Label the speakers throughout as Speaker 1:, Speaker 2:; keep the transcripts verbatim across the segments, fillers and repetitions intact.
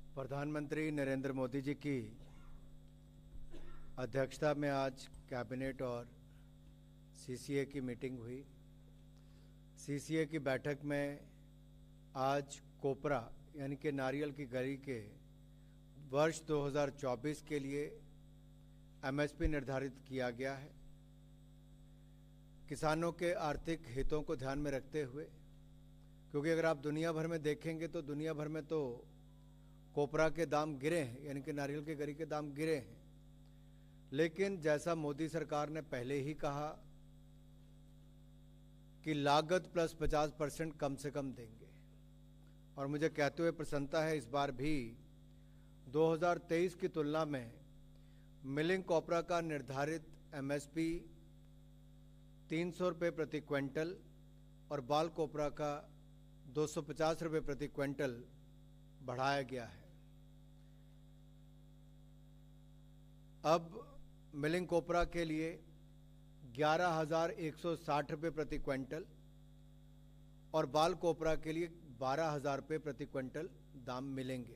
Speaker 1: प्रधानमंत्री नरेंद्र मोदी जी की अध्यक्षता में आज कैबिनेट और सीसीए की मीटिंग हुई। सीसीए की बैठक में आज कोपरा यानी कि नारियल की गरी के वर्ष दो हज़ार चौबीस के लिए एमएसपी निर्धारित किया गया है। किसानों के आर्थिक हितों को ध्यान में रखते हुए, क्योंकि अगर आप दुनिया भर में देखेंगे तो दुनिया भर में तो कोपरा के दाम गिरे हैं, यानी कि नारियल के गरी के दाम गिरे हैं। लेकिन जैसा मोदी सरकार ने पहले ही कहा कि लागत प्लस पचास परसेंट कम से कम देंगे, और मुझे कहते हुए प्रसन्नता है इस बार भी दो हज़ार तेईस की तुलना में मिलिंग कोपरा का निर्धारित एमएसपी तीन सौ रुपये प्रति क्विंटल और बाल कोपरा का दो सौ पचास रुपये प्रति क्विंटल बढ़ाया गया है। अब मिलिंग कोपरा के लिए ग्यारह हजार एक सौ साठ रुपये प्रति क्विंटल और बाल कोपरा के लिए बारह हजार रुपये प्रति क्विंटल दाम मिलेंगे।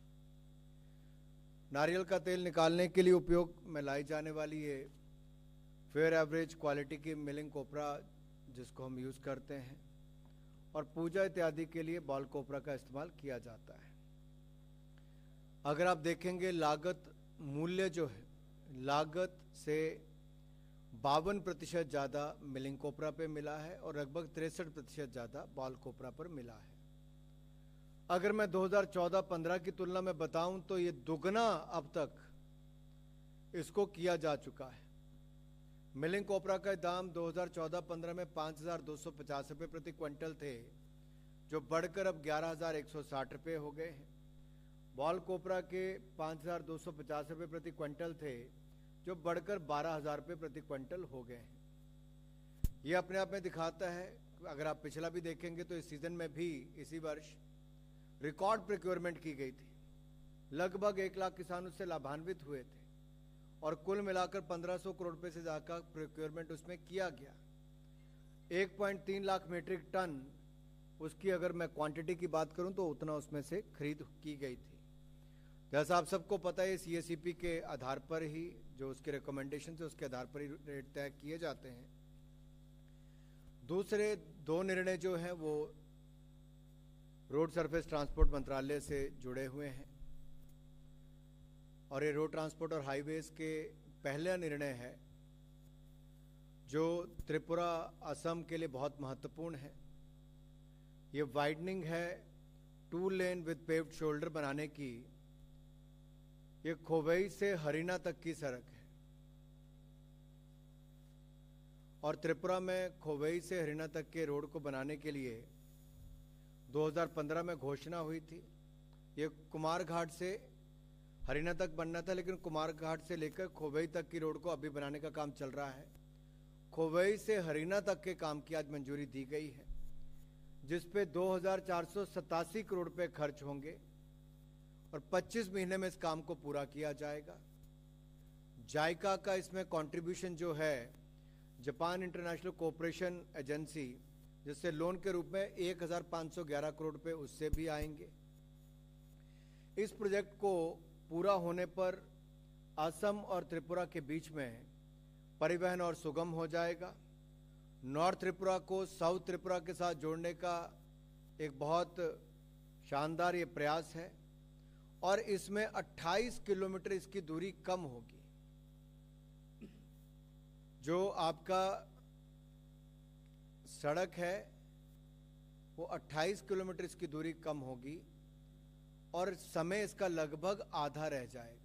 Speaker 1: नारियल का तेल निकालने के लिए उपयोग में लाई जाने वाली ये फेयर एवरेज क्वालिटी की मिलिंग कोपरा जिसको हम यूज़ करते हैं, और पूजा इत्यादि के लिए बाल कोपरा का इस्तेमाल किया जाता है। अगर आप देखेंगे लागत मूल्य जो है, लागत से बावन प्रतिशत ज़्यादा मिलिंग कोपरा पे मिला है और लगभग तिरसठ प्रतिशत ज़्यादा बाल कोपरा पर मिला है। अगर मैं दो हज़ार चौदह पंद्रह की तुलना में बताऊं तो ये दुगना अब तक इसको किया जा चुका है। मिलिंग कोपरा का दाम दो हज़ार चौदह पंद्रह में पाँच हज़ार दो सौ पचास रुपये प्रति क्विंटल थे, जो बढ़कर अब ग्यारह हज़ार एक सौ साठ रुपये हो गए हैं। बाल कोपरा के पाँच हज़ार दो सौ पचास रुपये प्रति क्विंटल थे, जो बढ़कर बारह हज़ार रुपये प्रति क्विंटल हो गए हैं। ये अपने आप में दिखाता है, अगर आप पिछला भी देखेंगे तो इस सीज़न में भी इसी वर्ष रिकॉर्ड प्रोक्योरमेंट की गई थी। लगभग एक लाख किसान उससे लाभान्वित हुए थे और कुल मिलाकर पंद्रह सौ करोड़ रुपये से ज़्यादा प्रोक्योरमेंट उसमें किया गया। एक पॉइंट तीन लाख मीट्रिक टन उसकी अगर मैं क्वांटिटी की बात करूं तो उतना उसमें से खरीद की गई थी। जैसा आप सबको पता है, सीएसईपी के आधार पर ही जो उसके रिकमेंडेशन थे उसके आधार पर ही रेट तय किए जाते हैं। दूसरे दो निर्णय जो हैं वो रोड सरफेस ट्रांसपोर्ट मंत्रालय से जुड़े हुए हैं, और ये रोड ट्रांसपोर्ट और हाईवेज के पहला निर्णय है जो त्रिपुरा असम के लिए बहुत महत्वपूर्ण है। ये वाइडनिंग है two lane with paved shoulder बनाने की। ये खोवई से हरियाणा तक की सड़क है, और त्रिपुरा में खोवई से हरियाणा तक के रोड को बनाने के लिए दो हज़ार पंद्रह में घोषणा हुई थी। ये कुमार घाट से हरियाणा तक बनना था, लेकिन कुमार घाट से लेकर खोवई तक की रोड को अभी बनाने का काम चल रहा है। खोवई से हरियाणा तक के काम की आज मंजूरी दी गई है, जिस पे दो हज़ार चार सौ सतासी करोड़ रुपए खर्च होंगे और पच्चीस महीने में इस काम को पूरा किया जाएगा। जायका का इसमें कंट्रीब्यूशन जो है, जापान इंटरनेशनल कोऑपरेशन एजेंसी, जिससे लोन के रूप में एक हज़ार पाँच सौ ग्यारह करोड़ रुपए उससे भी आएंगे। इस प्रोजेक्ट को पूरा होने पर असम और त्रिपुरा के बीच में परिवहन और सुगम हो जाएगा। नॉर्थ त्रिपुरा को साउथ त्रिपुरा के साथ जोड़ने का एक बहुत शानदार ये प्रयास है, और इसमें अट्ठाईस किलोमीटर इसकी दूरी कम होगी। जो आपका सड़क है वो अट्ठाईस किलोमीटर इसकी दूरी कम होगी, और समय इसका लगभग आधा रह जाएगा।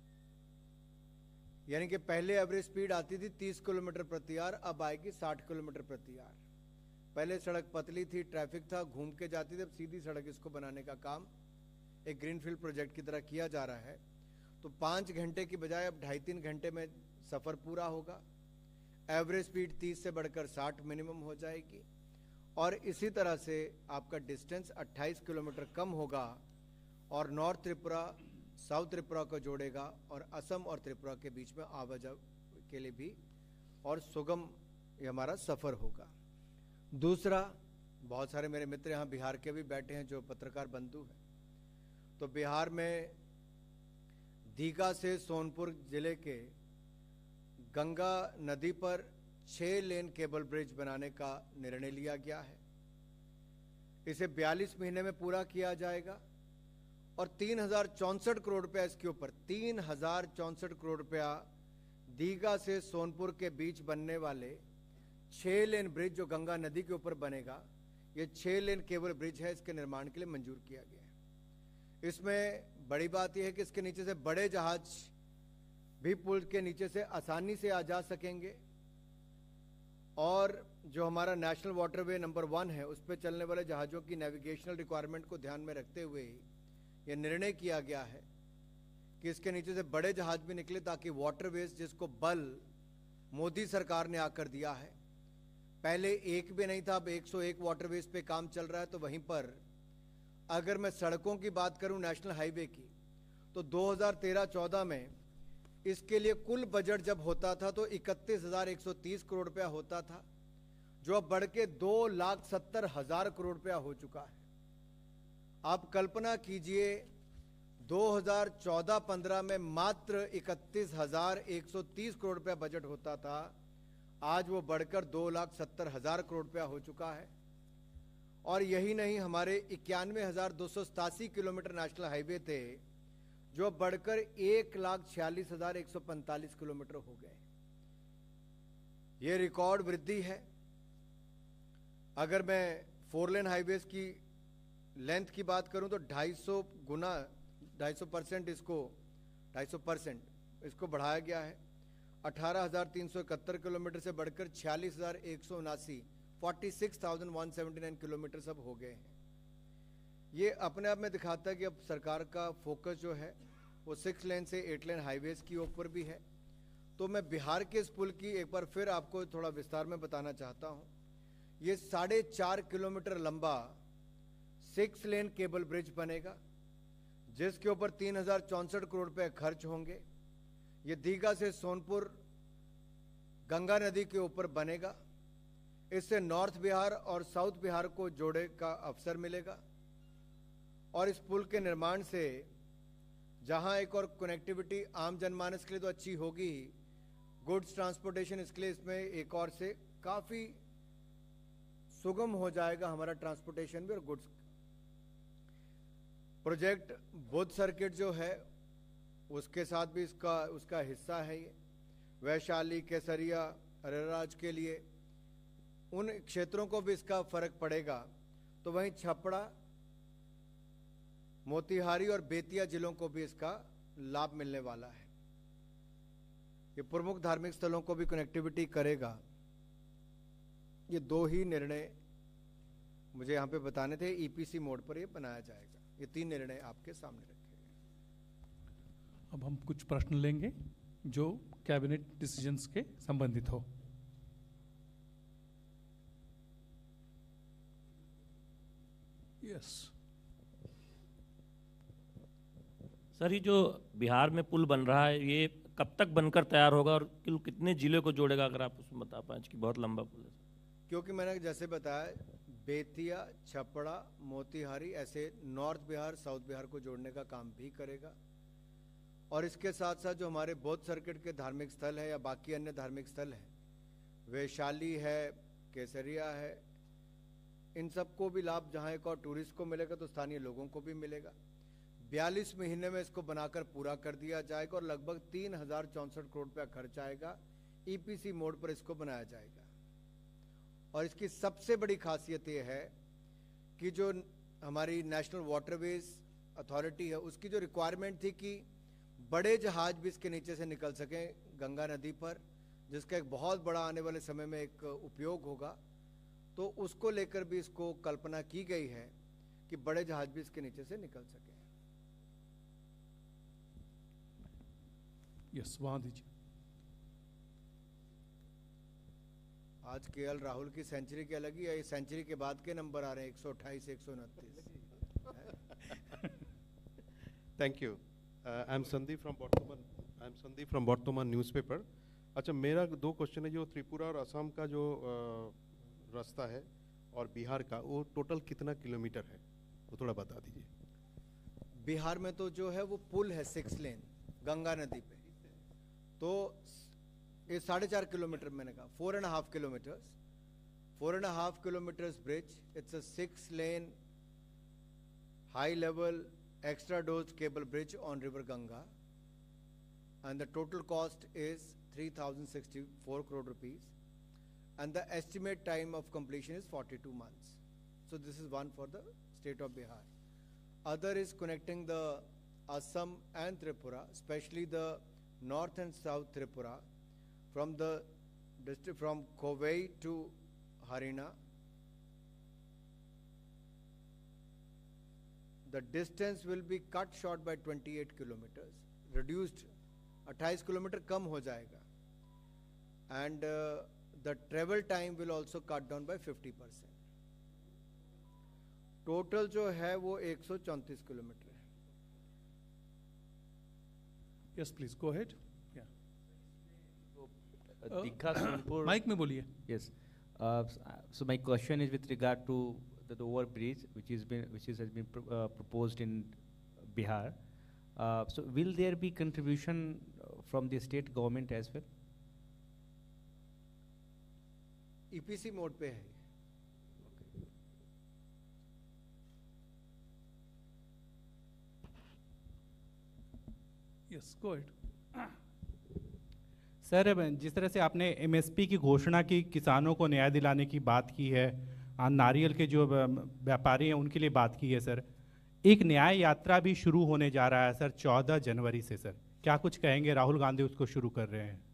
Speaker 1: यानी कि पहले एवरेज स्पीड आती थी तीस किलोमीटर प्रति आवर, अब आएगी साठ किलोमीटर प्रति आवर। पहले सड़क पतली थी, ट्रैफिक था, घूम के जाती थी। अब सीधी सड़क इसको बनाने का काम एक ग्रीनफील्ड प्रोजेक्ट की तरह किया जा रहा है। तो पाँच घंटे की बजाय अब ढाई तीन घंटे में सफ़र पूरा होगा। एवरेज स्पीड तीस से बढ़कर साठ मिनिमम हो जाएगी, और इसी तरह से आपका डिस्टेंस अट्ठाईस किलोमीटर कम होगा, और नॉर्थ त्रिपुरा साउथ त्रिपुरा को जोड़ेगा, और असम और त्रिपुरा के बीच में आवाजाही के लिए भी और सुगम ये हमारा सफ़र होगा। दूसरा, बहुत सारे मेरे मित्र यहाँ बिहार के भी बैठे हैं जो पत्रकार बंधु हैं। तो बिहार में दीघा से सोनपुर जिले के गंगा नदी पर छः लेन केबल ब्रिज बनाने का निर्णय लिया गया है। इसे बयालीस महीने में पूरा किया जाएगा और तीन हजार चौंसठ करोड़ रुपया इसके ऊपर तीन हजार चौंसठ करोड़ रुपया दीघा से सोनपुर के बीच बनने वाले छः लेन ब्रिज जो गंगा नदी के ऊपर बनेगा, ये छः लेन केबल ब्रिज है, इसके निर्माण के लिए मंजूर किया गया है। इसमें बड़ी बात यह है कि इसके नीचे से बड़े जहाज भी पुल के नीचे से आसानी से आ जा सकेंगे और जो हमारा नेशनल वाटरवे नंबर वन है उस पर चलने वाले जहाज़ों की नेविगेशनल रिक्वायरमेंट को ध्यान में रखते हुए ही ये निर्णय किया गया है कि इसके नीचे से बड़े जहाज भी निकले, ताकि वाटरवेज जिसको बल मोदी सरकार ने आकर दिया है, पहले एक भी नहीं था, अब एक सौ एक वाटरवेज पे काम चल रहा है। तो वहीं पर अगर मैं सड़कों की बात करूं नेशनल हाईवे की, तो दो हज़ार तेरह चौदह में इसके लिए कुल बजट जब होता था तो इकतीस हजार एक सौ तीस करोड़ रुपया होता था, जो अब बढ़ के दो लाख सत्तर हजार करोड़ रुपया हो चुका है। आप कल्पना कीजिए, दो हज़ार चौदह पंद्रह में मात्र इकतीस हजार एक सौ तीस करोड़ रुपया बजट होता था, आज वो बढ़कर दो लाख सत्तर हजार करोड़ रुपया हो चुका है। और यही नहीं, हमारे इक्यानवे हजार दो सौ सतासी किलोमीटर नेशनल हाईवे थे जो बढ़कर एक लाख छियालीस हजार एक सौ पैंतालीस किलोमीटर हो गए। ये रिकॉर्ड वृद्धि है। अगर मैं फोर लेन हाईवेज की लेंथ की बात करूं तो ढाई सौ गुना ढाई सौ परसेंट इसको ढाई सौ परसेंट इसको बढ़ाया गया है। अठारह हजार तीन सौ इकहत्तर किलोमीटर से बढ़कर छियालीस हजार एक सौ उनासी forty six thousand one seventy nine kilometre सब हो गए हैं। ये अपने आप में दिखाता है कि अब सरकार का फोकस जो है वो सिक्स लेन से एट लेन हाईवेज की ऊपर भी है। तो मैं बिहार के इस पुल की एक बार फिर आपको थोड़ा विस्तार में बताना चाहता हूँ। ये साढ़े चार किलोमीटर लंबा सिक्स लेन केबल ब्रिज बनेगा, जिसके ऊपर तीन हजार चौंसठ करोड़ रुपए खर्च होंगे। ये दीघा से सोनपुर गंगा नदी के ऊपर बनेगा। इससे नॉर्थ बिहार और साउथ बिहार को जोड़े का अवसर मिलेगा और इस पुल के निर्माण से जहां एक और कनेक्टिविटी आम जनमानस के लिए तो अच्छी होगी ही, गुड्स ट्रांसपोर्टेशन इसके लिए इसमें एक और से काफी सुगम हो जाएगा हमारा ट्रांसपोर्टेशन भी और गुड्स। प्रोजेक्ट बुद्ध सर्किट जो है उसके साथ भी इसका उसका हिस्सा है। ये वैशाली, केसरिया, अरेराज के लिए उन क्षेत्रों को भी इसका फर्क पड़ेगा। तो वहीं छपड़ा, मोतिहारी और बेतिया जिलों को भी इसका लाभ मिलने वाला है। ये प्रमुख धार्मिक स्थलों को भी कनेक्टिविटी करेगा। ये दो ही निर्णय मुझे यहाँ पे बताने थे। ईपीसी मोड पर ये बनाया जाएगा। ये तीन निर्णय आपके सामने रखे गए।
Speaker 2: अब हम कुछ प्रश्न लेंगे जो कैबिनेट डिसीजंस के संबंधित हो। यस
Speaker 3: सर, ये जो बिहार में पुल बन रहा है ये कब तक बनकर तैयार होगा और कितने जिले को जोड़ेगा, अगर आप उसमें बता पाएं कि बहुत लंबा पुल है।
Speaker 1: क्योंकि मैंने जैसे बताया, बेतिया, छपड़ा, मोतिहारी ऐसे नॉर्थ बिहार साउथ बिहार को जोड़ने का काम भी करेगा। और इसके साथ साथ जो हमारे बौद्ध सर्किट के धार्मिक स्थल है या बाकी अन्य धार्मिक स्थल है, वैशाली है, केसरिया है, इन सबको भी लाभ जहाँ एक और टूरिस्ट को मिलेगा तो स्थानीय लोगों को भी मिलेगा। बयालीस महीने में इसको बनाकर पूरा कर दिया जाएगा और लगभग तीन हजार चौंसठ करोड़ रुपया खर्च आएगा। ईपीसी मोड पर इसको बनाया जाएगा। और इसकी सबसे बड़ी खासियत यह है कि जो हमारी नेशनल वाटरवेज अथॉरिटी है उसकी जो रिक्वायरमेंट थी कि बड़े जहाज भी इसके नीचे से निकल सकें गंगा नदी पर, जिसका एक बहुत बड़ा आने वाले समय में एक उपयोग होगा, तो उसको लेकर भी इसको कल्पना की गई है कि बड़े जहाज भी इसके नीचे से निकल सकें।
Speaker 2: यस, वहां दीजिए।
Speaker 1: आज केएल राहुल की सेंचुरी की अलग ही है, सेंचुरी के बाद के नंबर आ रहे हैं एक सौ अट्ठाईस एक सौ उनतीस।
Speaker 4: Thank you. I am Sandeep from Bartaman I am Sandeep from Bartaman newspaper. अच्छा, मेरा दो क्वेश्चन है। जो त्रिपुरा और असम का जो uh, रास्ता है और बिहार का, वो टोटल कितना किलोमीटर है वो थोड़ा बता दीजिए।
Speaker 1: बिहार में तो जो है वो पुल है सिक्स लेन गंगा नदी पे, तो ये साढ़े चार किलोमीटर मैंने कहा, four and half kilometres four and half kilometres bridge, it's a six lane high level extra dose cable bridge on river Ganga, and the total cost is three thousand sixty-four crore rupees, and the estimate time of completion is forty-two months. So this is one for the state of Bihar. Other is connecting the Assam and Tripura, especially the north and south Tripura, from the district from Kovai to Harina. The distance will be cut short by twenty-eight kilometers, reduced अट्ठाईस kilometre कम हो जाएगा, and uh, the travel time will also cut down by fifty percent. Total जो है वो एक सौ चौंतीस किलोमीटर है.
Speaker 2: Yes, please go ahead. Yeah.
Speaker 5: Uh, Digha Sonpur.
Speaker 2: Mike में बोलिए.
Speaker 5: Yes. Uh, so my question is with regard to the, the overbridge which is been which is has been pro, uh, proposed in Bihar. Uh, so will there be contribution from the state government as well?
Speaker 1: E P C mode पे है.
Speaker 2: Yes, go ahead.
Speaker 6: Sir, जिस तरह से आपने M S P की घोषणा की, किसानों को न्याय दिलाने की बात की है, नारियल के जो व्यापारी हैं उनके लिए बात की है सर, एक न्याय यात्रा भी शुरू होने जा रहा है सर चौदह जनवरी से. सर क्या कुछ कहेंगे? राहुल गांधी उसको शुरू कर रहे हैं.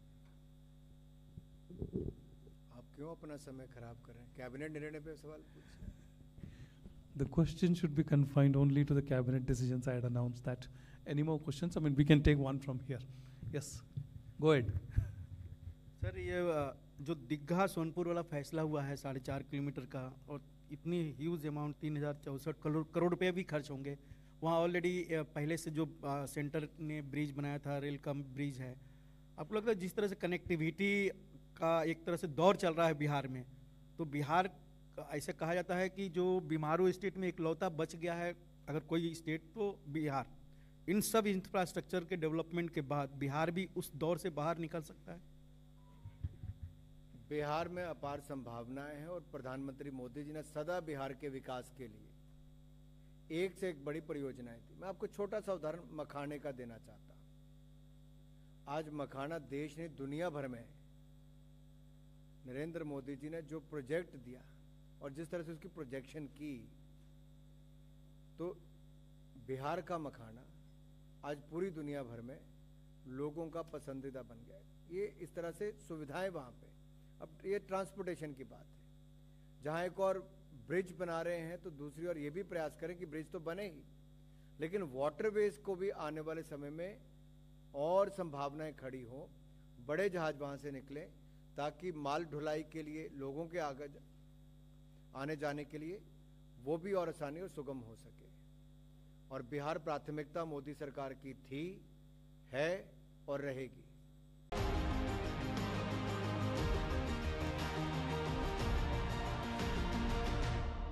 Speaker 1: आप क्यों अपना समय खराब कर रहे हैं? कैबिनेट निर्णय पे सवाल पूछिए.
Speaker 2: The question should be confined only to the cabinet decisions. I had announced that. Any more questions? I mean, we can take one from here. Yes, go ahead.
Speaker 7: Sir, ये जो दीघा सोनपुर वाला फैसला हुआ है साढ़े चार किलोमीटर का, और इतनी ह्यूज अमाउंट तीन हज़ार चौंसठ करोड़ करोड़ रुपये भी खर्च होंगे वहाँ. ऑलरेडी पहले से जो आ, सेंटर ने ब्रिज बनाया था, रेल का ब्रिज है. आपको लगता है जिस तरह से कनेक्टिविटी का एक तरह से दौर चल रहा है बिहार में, तो बिहार ऐसे कहा जाता है कि जो बीमारू स्टेट में इकलौता बच गया है अगर कोई स्टेट तो बिहार. इन सब इंफ्रास्ट्रक्चर के डेवलपमेंट के बाद बिहार भी उस दौर से बाहर निकल सकता है.
Speaker 1: बिहार में अपार संभावनाएं हैं और प्रधानमंत्री मोदी जी ने सदा बिहार के विकास के लिए एक से एक बड़ी परियोजनाएं थी. मैं आपको छोटा सा उदाहरण मखाने का देना चाहता हूं. आज मखाना देश ने दुनिया भर में नरेंद्र मोदी जी ने जो प्रोजेक्ट दिया और जिस तरह से उसकी प्रोजेक्शन की, तो बिहार का मखाना आज पूरी दुनिया भर में लोगों का पसंदीदा बन गया है. ये इस तरह से सुविधाएं वहां पे. अब ये ट्रांसपोर्टेशन की बात है. जहां एक और ब्रिज बना रहे हैं तो दूसरी ओर ये भी प्रयास करें कि ब्रिज तो बने ही, लेकिन वाटरवेज को भी आने वाले समय में और संभावनाएं खड़ी हों, बड़े जहाज वहां से निकले ताकि माल ढुलाई के लिए लोगों के आगे आने जाने के लिए वो भी और आसानी और सुगम हो सके. और बिहार प्राथमिकता मोदी सरकार की थी, है और रहेगी.